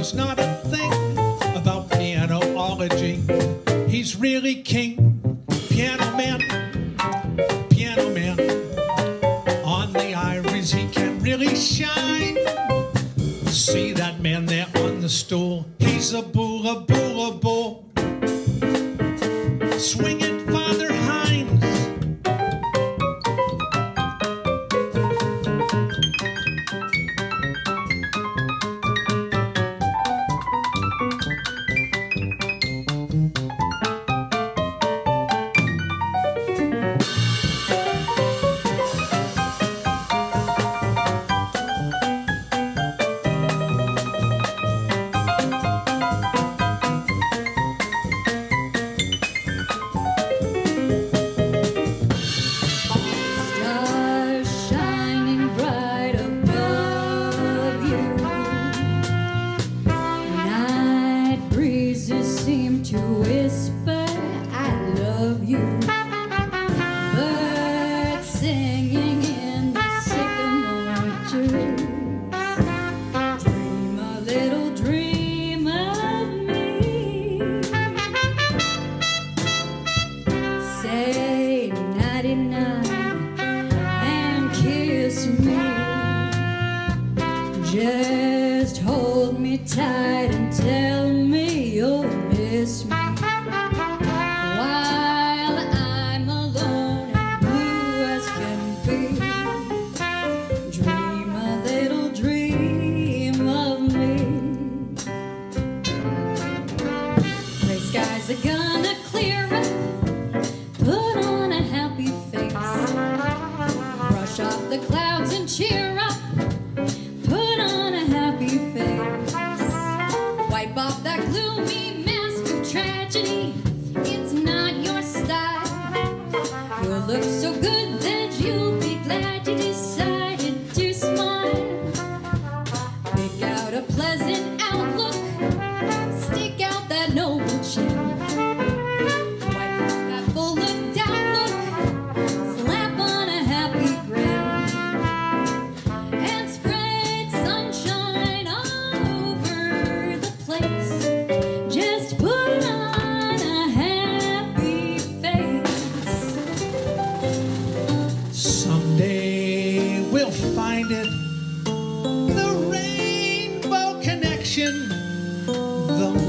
knows not a thing about pianology. He's really king, piano man, piano man. On the ivories he can really shine. See that man there on the stool? He's a bull, a bull, a bull. Swinging Father Hines. Just hold me tight and tell me you'll miss me while I'm alone and blue as can be. Dream a little dream of me. Gray skies are gonna clear up. Put on a happy face. Brush off the clouds and cheer up. Wipe off that gloomy mask of tragedy. It's not your style. You'll look so good that you'll be glad you decided to smile. Pick out a pleasant outlook. Stick out that noble chin. Wipe off that full of doubt look. Slap on a happy grin. And spread sunshine all over the place. Just put on a happy face. Someday we'll find it, the rainbow connection, the